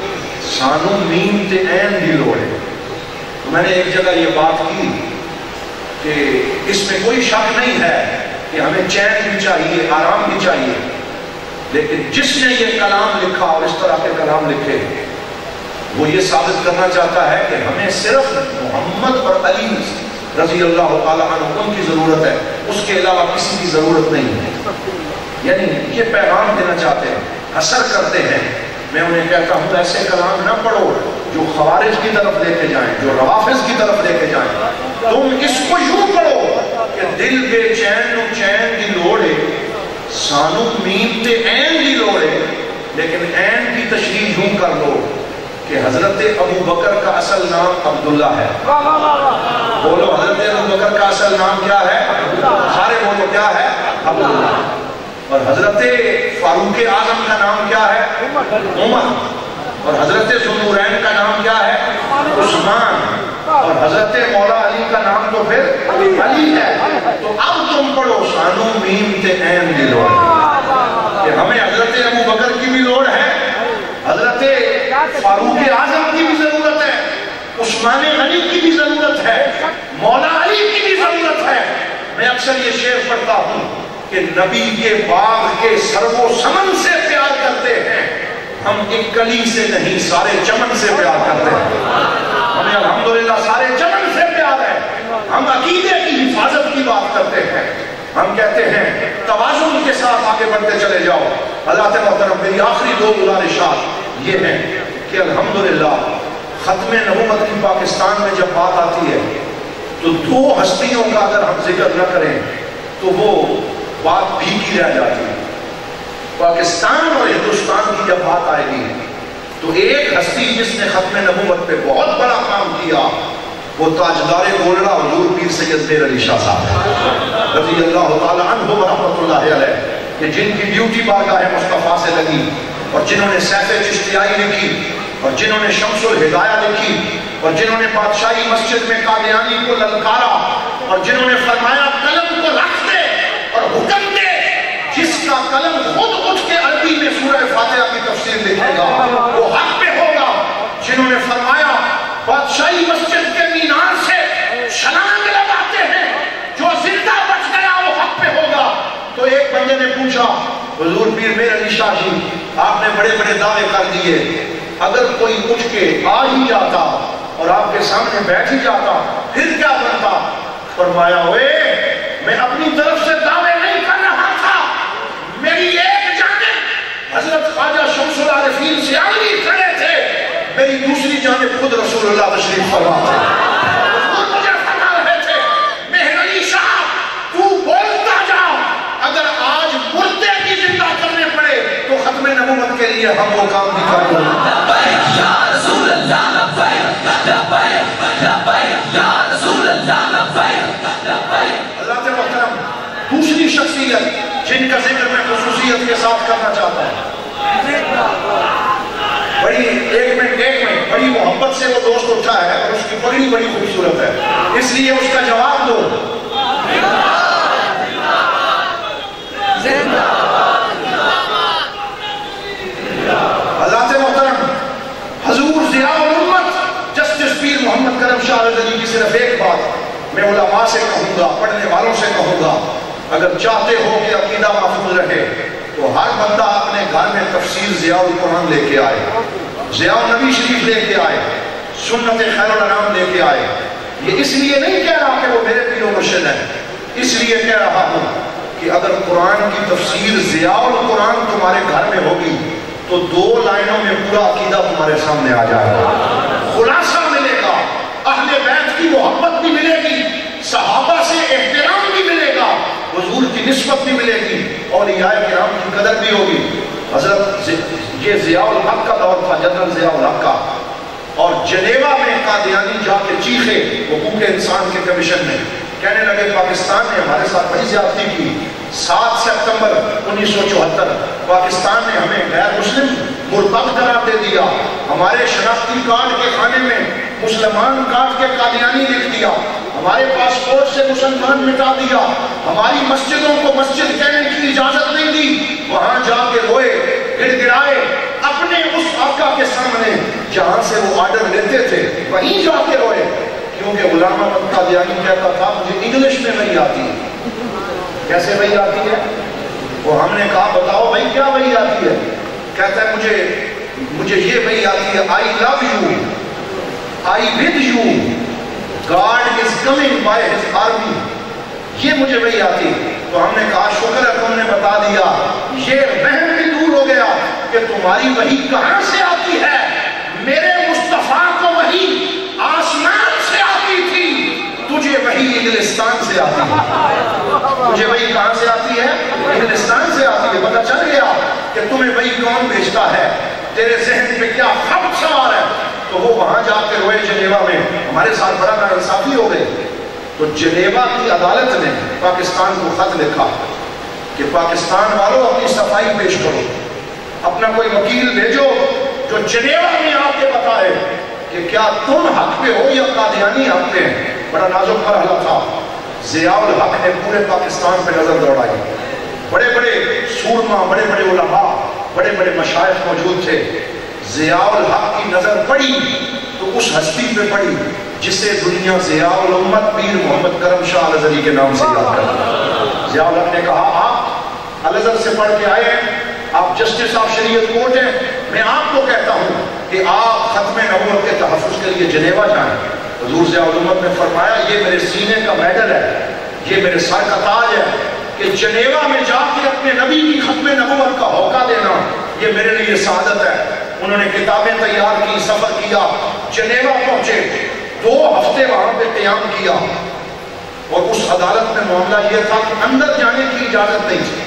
سانو میم تے این دی لوڑے۔ میں نے ایک جگہ یہ بات کی کہ اس میں کوئی شک نہیں ہے کہ ہمیں چین بھی چاہیے، آرام بھی چاہیے، لیکن جس نے یہ کلام لکھا اور اس طرح کے کلام لکھے وہ یہ ثابت کرنا چاہتا ہے کہ ہمیں صرف محمد اور علی رضی اللہ تعالیٰ عنہ ان کی ضرورت ہے، اس کے علاوہ کسی کی ضرورت نہیں ہے۔ یعنی یہ پیغام دینا چاہتے ہیں، اثر کرتے ہیں۔ میں انہیں کہتا ہوں ایسے کلام نہ پڑھو جو خوارج کی طرف لے کے جائیں، جو روافظ کی طرف لے کے جائیں۔ تم اس کو یوں پڑھو کہ دل بے چین نو چین دی لوڑے، سانو میم تے این دی لوڑے، لیکن این کی تشریح یوں کر لو کہ حضرت ابو بکر کا اصل نام عبداللہ ہے۔ بولو حضرت ابو بکر کا اصل نام کیا ہے؟ سارے بولو کیا ہے؟ عبداللہ۔ اور حضرت فاروق اعظم کا نام کیا ہے؟ عمر۔ اور حضرت ذوالنورین کا نام کیا ہے؟ عثمان۔ اور حضرت مولا علی کا نام تو پھر علی ہے۔ تو اب تم پڑھو سانو میم تے این دی لوڑ، کہ ہمیں حضرت ابو بکر کی بھی لوڑ ہے، حضرت فاروق اعظم کی بھی ضرورت ہے، عثمان غنی کی بھی ضرورت ہے، مولا علی کی بھی ضرورت ہے۔ میں اکثر یہ شعر پڑھتا ہوں کہ نبی کے باغ کے سرو و سمن سے پیار کرتے ہیں، ہم ایک کلی سے نہیں سارے چمن سے پیار کرتے ہیں۔ ہمیں الحمدللہ سارے چمن سے پیار ہے۔ ہم عقیدے کی حفاظت کی بات کرتے ہیں، ہم کہتے ہیں توازن کے ساتھ آگے بڑھتے چلے جاؤ۔ حضرات محترم، میری آخری 2 گزارشات یہ ہیں کہ الحمدللہ ختم نبوت کی پاکستان میں جب بات آتی ہے تو 2 ہستیوں کا اگر ہم ذکر نہ کریں تو وہ بات بھیگی رہ جاتی ہے۔ پاکستان اور ہندوستان کی جب بات آئے گی تو ایک ہستی جس نے ختم نبوت پہ بہت بڑا کام کیا وہ تاجدار گولڑا حضور پیر سید میر علی شاہ صاحب رضی اللہ تعالی عنہ و رحمۃ اللہ علیہ، کہ جن کی ڈیوٹی بارگاہ مصطفیٰ سے لگی، اور جنہوں نے سیف چشتیائی لکھی، اور جنہوں نے شمس الہدایہ لکھی، اور جنہوں نے بادشاہی مسجد میں قادیانی کو للکارا، اور جنہوں نے فرمایا قلم کو رکھ دے اور حکم دے، جس کا قلم خود اٹھ کے عربی میں سورہ فاتحہ کی تفسیر لکھے گا وہ حق پہ ہوگا، جنہوں نے فرمایا بادشاہی مسجد کے مینار سے چھلانگ لگاتے ہیں جو زندہ بچ گیا وہ حق پہ ہوگا۔ تو ایک بندے نے پوچھا حضور پیر میر علی شاہ جی آپ نے بڑے بڑے دعوے کر دیے، اگر کوئی اٹھ کے آ ہی جاتا اور آپ کے سامنے بیٹھ ہی جاتا پھر کیا بنتا؟ فرمایا ہوئے میں اپنی طرف سے دعوے نہیں کر رہا تھا، میری ایک جانب حضرت خواجہ شمس العارفین سیالوی کھڑے تھے، میری دوسری جانب خود رسول اللہ تشریف فرما تھے۔ حضور مجھے فرما رہے تھے مہر علی شاہ تو لیے ہم وہ کام بھی کر دیں. اللہ کے محترم دوسری شخصیت جن کا ذکر میں خصوصیت کے ساتھ کرنا چاہتا ہوں. بڑی ایک منٹ بڑی محبت سے وہ دوست اٹھا ہے اور اس کی پگڑی بڑی خوبصورت ہے, اس لیے اس کا جواب دو. اللہ سے محترم حضور ضیاء الامت جسٹس پیر محمد کرم شاہ الازہری کی صرف ایک بات میں علماء سے کہوں گا, پڑھنے والوں سے کہوں گا, اگر چاہتے ہو کہ عقیدہ محفوظ رہے تو ہر بندہ اپنے گھر میں تفسیر ضیاء القرآن لے کے آئے, ضیاء النبی شریف لے کے آئے, سنت خیر الانام لے کے آئے. یہ اس لیے نہیں کہہ رہا کہ وہ میرے پیر و مرشد ہیں, اس لیے کہہ رہا ہوں کہ اگر قرآن کی تفسیر ضیاء القرآن تمہارے گھر میں ہوگی تو 2 لائنوں میں پورا عقیدہ تمہارے سامنے آ جائے گا. خلاصہ ملے گا, اہل بیت کی محبت بھی ملے گی, صحابہ سے احترام بھی ملے گا, حضور کی نسبت بھی ملے گی, اولیاء کرام کی قدر بھی ہوگی. حضرت یہ ضیاء الحق کا دور تھا, جنرل ضیاء الحق کا, اور جنیوا میں قادیانی جا کے چیخے حقوق انسان کے کمیشن میں, کہنے لگے پاکستان نے ہمارے ساتھ بڑی زیادتی کی. 7 سپتمبر 1974 پاکستان نے ہمیں غیر مسلم مرتد قرار دے دیا, ہمارے شناختی کارڈ کے خانے میں مسلمان کارڈ کے قادیانی لکھ دیا, ہمارے پاسپورٹ سے مسلمان مٹا دیا, ہماری مسجدوں کو مسجد کہنے کی اجازت نہیں دی. وہاں جا کے روئے, گڑ گڑائے, اپنے اس آقا کے سامنے جہاں سے وہ آرڈر لیتے تھے وہیں جا کے روئے, کیونکہ غلام احمد قادیانی کہتا تھا مجھے انگلش میں وہی آتی ہے. کیسے وہی آتی ہے؟ وہ ہم نے کہا بتاؤ بھائی کیا وہی آتی ہے؟ کہتا ہے مجھے یہ وہی آتی ہے, I love you, I with you, God is coming by his army. یہ مجھے وہی آتی ہے. تو ہم نے کہا شکر ہے تم نے بتا دیا, یہ وہم بھی دور ہو گیا کہ تمہاری وہی کہاں سے آتی ہے. میرے مصطفیٰ کو وہی آسمان سے آتی تھی, تجھے وہی انگلستان سے آتی ہے. تجھے وہی کہاں سے آتی ہے؟ انگلستان سے آتی ہے. پتہ چل گیا کہ تمہیں وہی کون بھیجتا ہے, تیرے ذہن پہ کیا خط سوار ہے. تو وہ وہاں جا کے روئے جنیوا میں, ہمارے ساتھ بڑا ناانصافی ہو گئے. تو جنیوا کی عدالت نے پاکستان کو خط لکھا کہ پاکستان والوں اپنی صفائی پیش کرو, اپنا کوئی وکیل بھیجو جو جنیوا میں آ کے بتائے کہ کیا تم حق پہ ہو یا قادیانی حق پہ ہیں. بڑا نازک مرحلہ تھا. ضیاء الحق نے پورے پاکستان پہ نظر دوڑائی. بڑے بڑے سورما, بڑے بڑے علماء, بڑے بڑے مشائخ موجود تھے. ضیاء الحق کی نظر پڑی تو اس ہستی پہ پڑی جسے دنیا ضیاء الامت پیر محمد کرم شاہ الازہری کے نام سے یاد کرتا. ضیاء الحق نے کہا آپ الازہر سے پڑھ کے آئے ہیں, آپ جسٹس آف شریعت کورٹ ہیں, میں آپ کو کہتا ہوں کہ آپ ختم نبوت کے تحفظ کے لیے جنیوا جائیں. حضور ضیاء الامت نے فرمایا یہ میرے سینے کا میڈل ہے, یہ میرے سر کا تاج ہے کہ جنیوا میں جا کے اپنے نبی کی ختم نبوت کا ہوکا دینا یہ میرے لیے سعادت ہے. انہوں نے کتابیں تیار کی, سفر کیا, جنیوا پہنچے, 2 ہفتے وہاں پہ قیام کیا. اور اس عدالت میں معاملہ یہ تھا کہ اندر جانے کی اجازت نہیں تھی.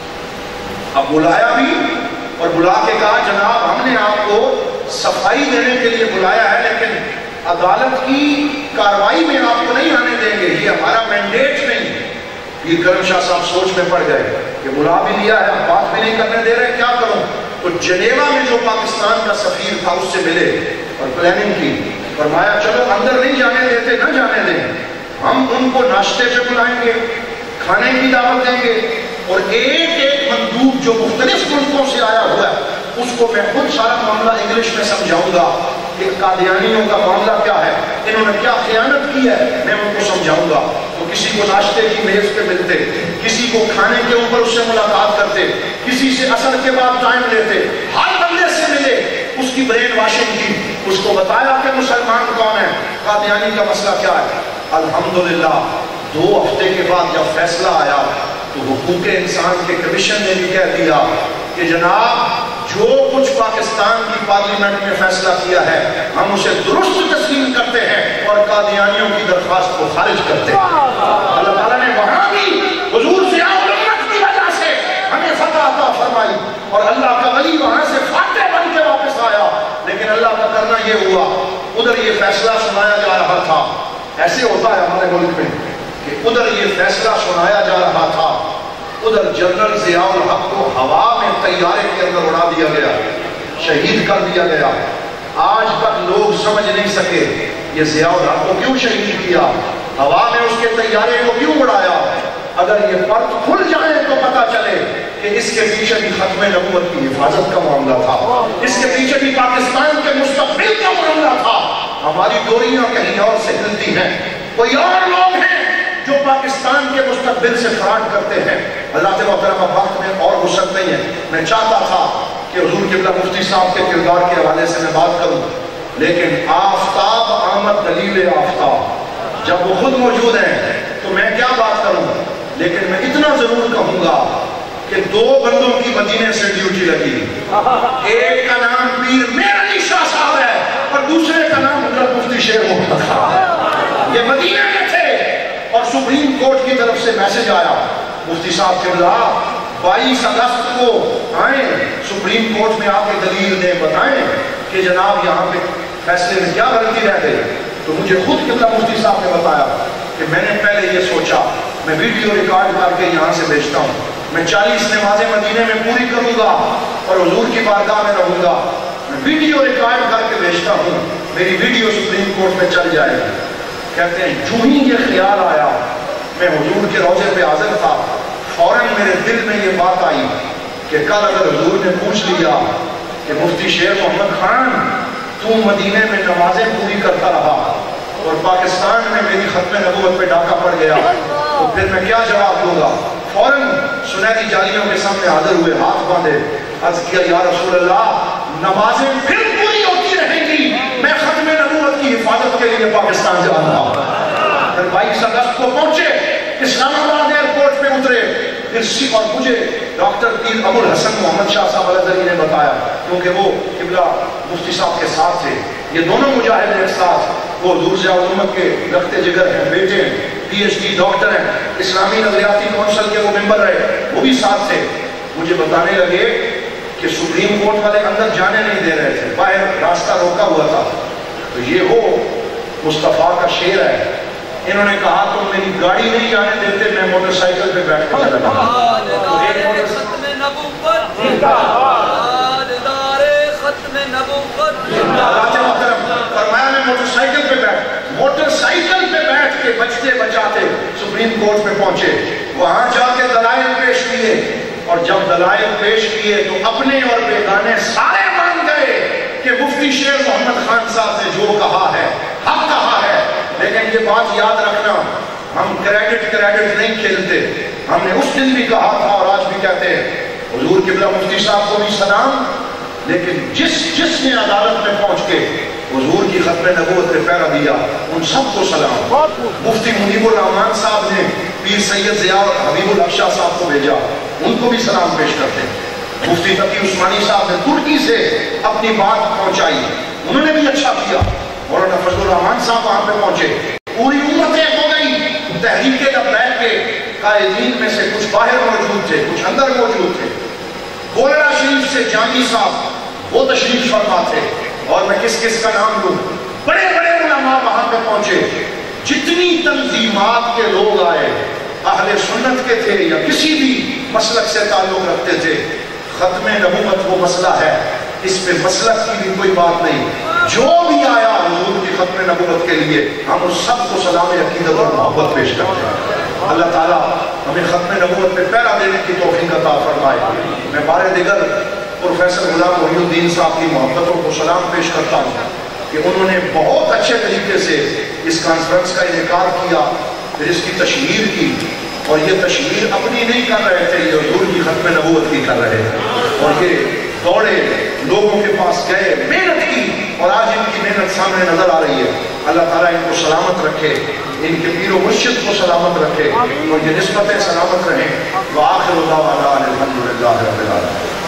اب بلایا بھی اور بلا کے کہا جناب ہم نے آپ کو صفائی دینے کے لیے بلایا ہے لیکن عدالت کی کاروائی میں آپ کو نہیں آنے دیں گے, یہ ہمارا مینڈیٹ نہیں. پیر کرم شاہ صاحب سوچ میں پڑ گئے کہ بلا بھی لیا ہے, بات بھی نہیں کرنے دے رہے, کیا کروں. تو جنیوا میں جو پاکستان کا سفیر تھا اس سے ملے اور پلاننگ کی. فرمایا چلو اندر نہیں جانے دیتے, نہ جانے دیں, ہم ان کو ناشتے پہ بلائیں گے, کھانے کی دعوت دیں گے, اور ایک ایک مندوب جو مختلف ملکوں سے آیا ہوا ہے اس کو میں خود سارا معاملہ انگلش میں سمجھاؤں گا کہ قادیانیوں کا معاملہ کیا ہے, انہوں نے کیا خیانت کی ہے, میں ان کو سمجھاؤں گا. تو کسی کو ناشتے کی میز پہ ملتے, کسی کو کھانے کے اوپر اس سے ملاقات کرتے, کسی سے عصر کے بعد ٹائم لیتے, ہر بندے سے ملے, اس کی برین واشنگ کی, اس کو بتایا کہ مسلمان کون ہے, قادیانی کا مسئلہ کیا ہے. الحمدللہ 2 ہفتے کے بعد جب فیصلہ آیا تو حقوق انسان کے کمیشن نے بھی کہہ دیا کہ جناب جو کچھ پاکستان کی پارلیمنٹ میں فیصلہ کیا ہے ہم اسے درست تسلیم کرتے ہیں اور قادیانیوں کی درخواست کو خارج کرتے ہیں. اللہ تعالیٰ نے وہاں بھی حضور ضیاء الامت کی وجہ سے ہمیں فتح عطا فرمائی اور اللہ کا ولی وہاں سے ایسے ہوتا ہے ہمارے ملک میں کہ ادھر یہ فیصلہ سنایا جا رہا تھا، ادھر جنرل ضیاء الحق کو ہوا میں طیارے کے اندر اڑا دیا گیا، شہید کر دیا گیا۔ آج تک لوگ سمجھ نہیں سکے یہ ضیاء الحق کو کیوں شہید کیا، ہوا میں اس کے طیارے کو کیوں اڑایا۔ اگر یہ پرت کھل جائے تو پتہ چلے کہ اس کے پیچھے بھی ختم نبوت کی حفاظت کا معاملہ تھا، اس کے پیچھے بھی پاکستان کے مستقبل کا معاملہ تھا۔ ہماری ڈوریاں کہیں اور سے ہلتی ہیں، کوئی اور لوگ ہیں جو پاکستان کے مستقبل سے فراڈ کرتے ہیں۔ اللہ محترم وقت میں اور وسعت نہیں ہے، میں چاہتا تھا کہ حضور قبلہ مفتی صاحب کے کردار کے حوالے سے میں بات کروں، لیکن آفتاب آمد دلیل آفتاب، جب وہ خود موجود ہیں تو میں کیا بات کروں۔ لیکن میں اتنا ضرور کہوں گا کہ دو بندوں کی مدینے سے ڈیوٹی لگی، ایک کا نام پیر میر علی شاہ صاحب ہے اور دوسرے کا نام حضرت مفتی شیر محمد خان، یہ مدینے میں تھے۔ اور سپریم کورٹ کی طرف سے میسج آیا، مفتی صاحب قبلہ 22 اگست کو آئیں سپریم کورٹ میں آ کے دلیل دیں، بتائیں کہ جناب یہاں پہ فیصلے میں کیا غلطی رہ گئی۔ تو مجھے خود قبلہ مفتی صاحب نے بتایا کہ میں نے پہلے یہ سوچا میں ویڈیو ریکارڈ کر کے یہاں سے بھیجتا ہوں، میں 40 نمازیں مدینے میں پوری کروں گا اور حضور کی بارگاہ میں رہوں گا، میں ویڈیو ریکارڈ کر کے بھیجتا ہوں، میری ویڈیو سپریم کورٹ میں چل جائے گی۔ کہتے ہیں جو ہی یہ خیال آیا، میں حضور کے روضے پہ حاضر تھا، فوراً میرے دل میں یہ بات آئی کہ کل اگر حضور نے پوچھ لیا کہ مفتی شیر محمد خان تو مدینے میں نمازیں پوری کرتا رہا اور پاکستان میں میری ختم نبوت پہ ڈاکہ پڑ گیا تو پھر میں کیا جواب دوں گا۔ فوراً سنہری جالیوں کے سامنے حاضر ہوئے، ہاتھ باندھے، عرض کیا یا رسول اللہ نمازیں پھر پوری ہوتی رہیں گی، میں ختم نبوت کی حفاظت کے لیے پاکستان جا رہا ہوں۔ پھر 22 اگست کو پہنچے، اسلام آباد ایئرپورٹ پہ اترے، اور مجھے ڈاکٹر پیر ابو الحسن محمد شاہ صاحب الازہری نے بتایا، کیونکہ وہ قبلہ مفتی صاحب کے ساتھ تھے، یہ دونوں مجاہد ایک ساتھ، وہ حضور ضیاء الحق کے رخت جگر ہیں، بیٹے ہیں، پی ایچ ڈی ڈاکٹر ہیں، اسلامی نظریاتی کونسل کے وہ ممبر رہے، وہ بھی ساتھ تھے۔ مجھے بتانے لگے کہ سپریم کورٹ والے اندر جانے نہیں دے رہے تھے، باہر راستہ روکا ہوا تھا، تو یہ وہ مصطفیٰ کا شعر ہے، انہوں نے کہا تم میری گاڑی نہیں جانے دیتے، میں موٹر سائیکل پہ بیٹھ کے چلا گیا۔ فرمایا میں موٹر سائیکل پہ بیٹھ کے بچتے بچاتے سپریم کورٹ پہ پہنچے، وہاں جا کے دلائل پیش کیے، اور جب دلائل پیش کیے تو اپنے اور بیگانے سارے مان گئے کہ مفتی شیر محمد خان صاحب نے جو کہا ہے حق کہا ہے۔ لیکن یہ بات یاد رکھنا، ہم کریڈٹ نہیں کھیلتے، ہم نے اس دن بھی کہا تھا اور آج بھی کہتے ہیں، حضور قبلہ مفتی صاحب کو بھی سلام، لیکن جس نے عدالت میں پہنچ کے حضور کی ختم نبوت پہ پہرا دیا ان سب کو سلام۔ مفتی منیب الرحمان صاحب نے پیر سید ضیاء حبیب الحق شاہ صاحب کو بھیجا، ان کو بھی سلام پیش کرتے ہیں۔ مفتی تقی عثمانی صاحب نے ترکی سے اپنی بات پہنچائی، انہوں نے بھی اچھا کیا۔ مولانا فضل الرحمان صاحب وہاں پہ پہنچے، پوری امت ایک ہو گئی۔ تحریک لبیک کے قائدین میں سے کچھ باہر موجود تھے، کچھ اندر موجود تھے۔ گولڑا شریف سے جامی صاحب وہ تشریف فرما تھے، اور میں کس کا نام لوں، بڑے بڑے علماء وہاں پہ پہنچے۔ جتنی تنظیمات کے لوگ آئے، اہل سنت کے تھے یا کسی بھی مسلک سے تعلق رکھتے تھے، ختم نبوت وہ مسئلہ ہے، اس پہ مسلک کی بھی کوئی بات نہیں، جو بھی آیا حضور کی ختم نبوت کے لیے ہم اس سب کو سلام عقیدت اور محبت پیش کرتے ہیں۔ اللہ تعالیٰ ہمیں ختم نبوت پہ پہرا دینے کی توفیق عطا فرمائے۔ میں بارے دیگر پروفیسر غلام محی الدین صاحب کی محبتوں کو سلام پیش کرتا ہوں کہ انہوں نے بہت اچھے طریقے سے اس کانفرنس کا انعقاد کیا، پھر اس کی تشہیر کی، اور یہ تشہیر اپنی نہیں کر رہے تھے، یہ حضور کی ختم نبوت کی کر رہے تھے، اور یہ دوڑے لوگوں کے پاس گئے، محنت کی، اور آج ان کی محنت سامنے نظر آ رہی ہے۔ اللہ تعالیٰ ان کو سلامت رکھے، ان کے پیر و مرشد کو سلامت رکھے، اور یہ نسبتیں سلامت رہیں۔ وآخر دعوانا الحمدللہ رب العالمین۔